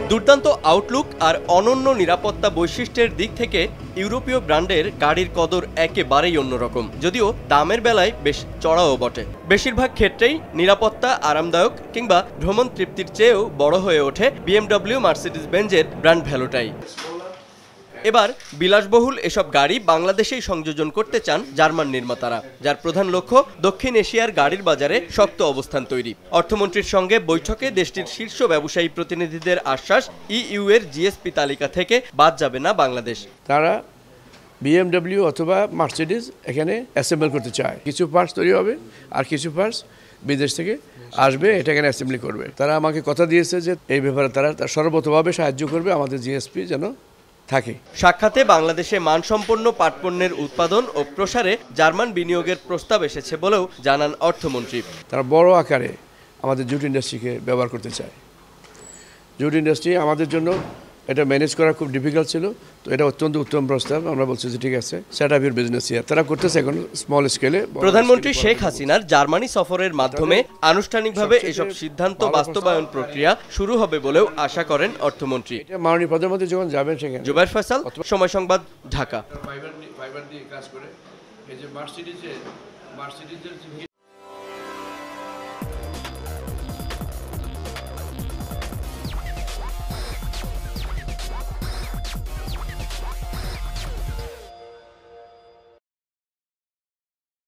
দুর্দান্ত আউটলুক আর অনন্য নিরাপত্তা বৈশিষ্ট্যের দিক থেকে ইউরোপীয় ব্র্যান্ডের গাড়ির কদর একেবারেই অন্যরকম, যদিও দামের বেলায় বেশ চড়াও বটে। বেশিরভাগ ক্ষেত্রেই নিরাপত্তা, আরামদায়ক কিংবা ভ্রমণ তৃপ্তির চেয়েও বড় হয়ে ওঠে বিএমডব্লিউ, মার্সিডিজ বেঞ্জের ব্র্যান্ড ভ্যালুটাই। এবার বিলাসবহুল এসব গাড়ি বাংলাদেশেই সংযোজন করতে চান জার্মান নির্মাতারা, যার প্রধান লক্ষ্য দক্ষিণ এশিয়ার গাড়ির বাজারে শক্ত অবস্থান তৈরি। অর্থমন্ত্রীর সঙ্গে বৈঠকে দেশটির শীর্ষ ব্যবসায়ী প্রতিনিধিদের আশ্বাস, ইইউ এর জিএসপি তালিকা থেকে বাদ যাবে না বাংলাদেশ। তারা বিএমডব্লিউ অথবা মার্সিডিজ এখানে অ্যাসেম্বল করতে চায়। কিছু পার্টস তৈরি হবে আর কিছু পার্টস বিদেশ থেকে আসবে, এটা এখানে অ্যাসেম্বলি করবে। তারা আমাকে কথা দিয়েছে যে এই ব্যাপারে তারা সর্বতভাবে সাহায্য করবে আমাদের জিএসপি যেন থাকে। সাক্ষাতে বাংলাদেশে মানসম্পন্ন পাটপণ্যের উৎপাদন ও প্রসারে জার্মান বিনিয়োগের প্রস্তাব এসেছে বলেও জানান অর্থমন্ত্রী। তারা বড় আকারে আমাদের জুট ইন্ডাস্ট্রিকে ব্যবহার করতে চায়। জুট ইন্ডাস্ট্রি আমাদের জন্য এটা ম্যানেজ করা খুব ডিফিকাল্ট ছিল, তো এটা অত্যন্ত উত্তম প্রস্তাব। আমরা বলছি যে ঠিক আছে, set up your business here. তারা করতেছে এখন স্মল স্কেলে। প্রধানমন্ত্রী শেখ হাসিনার জার্মানি সফরের মাধ্যমে আনুষ্ঠানিকভাবে এসব সিদ্ধান্ত বাস্তবায়ন প্রক্রিয়া শুরু হবে বলেও আশা করেন অর্থমন্ত্রী। মাননীয় প্রধানমন্ত্রী যখন যাবেন সেখানে। জুবায়ের ফয়সাল, সময় সংবাদ, ঢাকা।